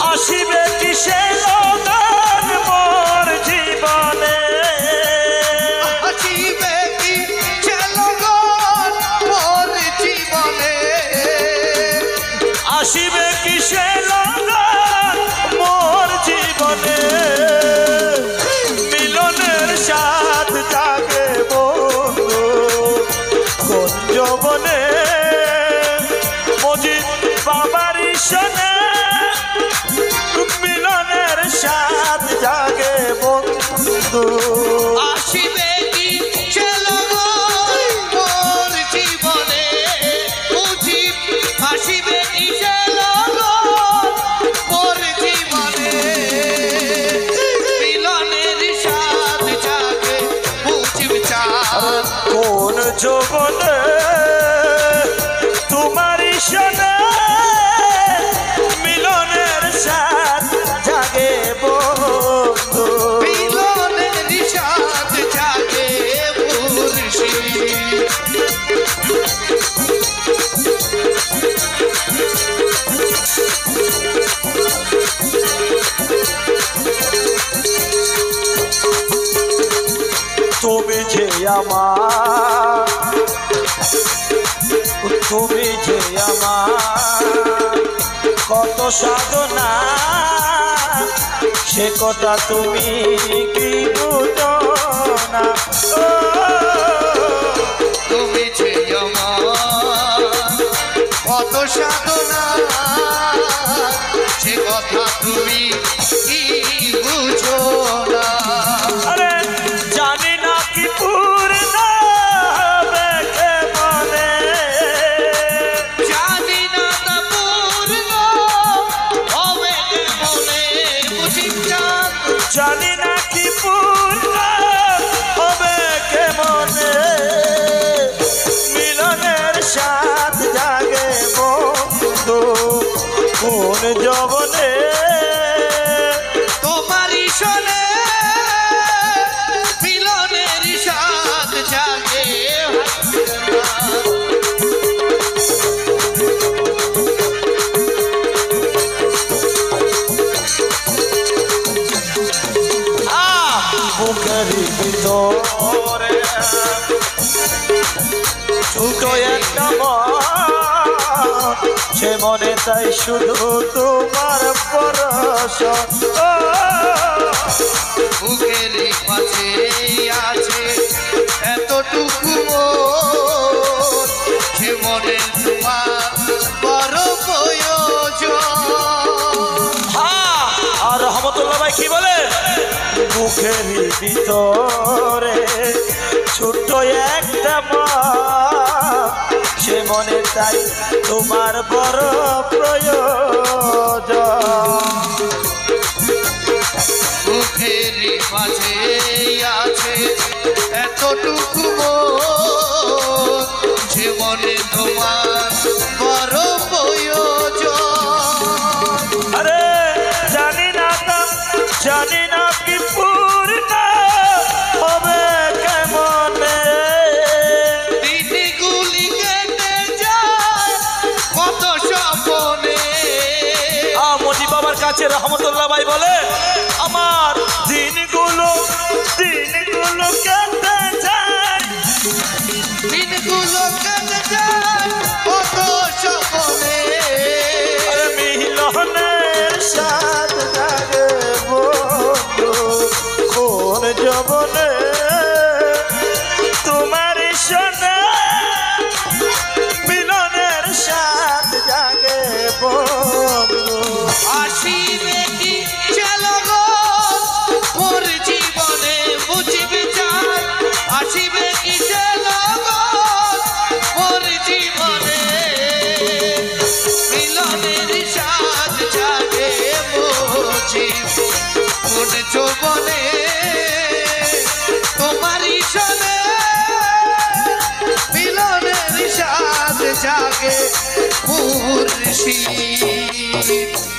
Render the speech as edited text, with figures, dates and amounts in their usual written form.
আসিবে কিসে লগন মোর জীবনে আসিবে কিসে লগন মোর জীবনে আসিবে কিসে লগন মোর জীবনে মিলনের সাথ জাগে বন্ধু কোন যৌবনে মজিদ বাবার শোনে মিলনের সাথ জাগে বন্ধু আসিবে কিসে লগন মোর জীবনে মুজিব আসিবে কিসে লগন মোর জীবনে মিলনের সাথ জাগে মুজিব চাঁদ কোন যৌবনে তোমারই শোনে মিলনের সাথ জাগে বন্ধু মিলনের সাথ জাগে মুর্শিদ তুমি যে আমার তুমি যে আমার কত সাধনা সে কথা তুমি কি বুঝো না ও, তুমি যে আমার কত সাধনা সে কথা তুমি কি বুঝো না আরে জানি না কি পূর্ণ হবে কেমনে জানি না তা পূর্ণ হবে কেমনে মুজিব চাঁদ জানি না কি পূর্ণ হবে কেমনে মিলনের সাথ জাগে বন্ধু কোন যৌবনে তোমারই শোনে মিলনের সাথ জাগে বুকের ভিতরে ছোট একটা মন সে মনে তাই শুধু তোমার পরশ ও, বুকের মাঝে আছে এতটুকু মন যে মনে তোমার বড় প্রয়োজন হ্যাঁ, আর রহমতুল্লাহ ভাই কি বলে বুকের ভিতরে ছোট্ট একটা মন সে মনে তাই তোমার বড় প্রয়োজন বুকের মাঝে আছে এতটুকু মন যে মনে তোমার বড় প্রয়োজন আরে জানি না কি পূর্ণ হবে কেমনে দিনগুলি কেটে যায় কত স্বপ্নে মজি বাবার কাছে রহমতুল্লাহ ভাই বলে আমার দিনগুলো কেটে যায় দিনগুলো কেটে যায় কত স্বপ্নে আরে মিলনের সাথ জাগে বন্ধু কোন যৌবনে তোমার শোনে মিলনের সাথ জাগে বন্ধু আসিবে কি লগন মোর জীবনে বুঝিবে চাই আসিবে কি লগন মোর জীবনে মিলনের সাথ জাগে মুজিব কোন যৌবনে তোমারই শোনে মিলনের সাথ জাগে মুর্শিদ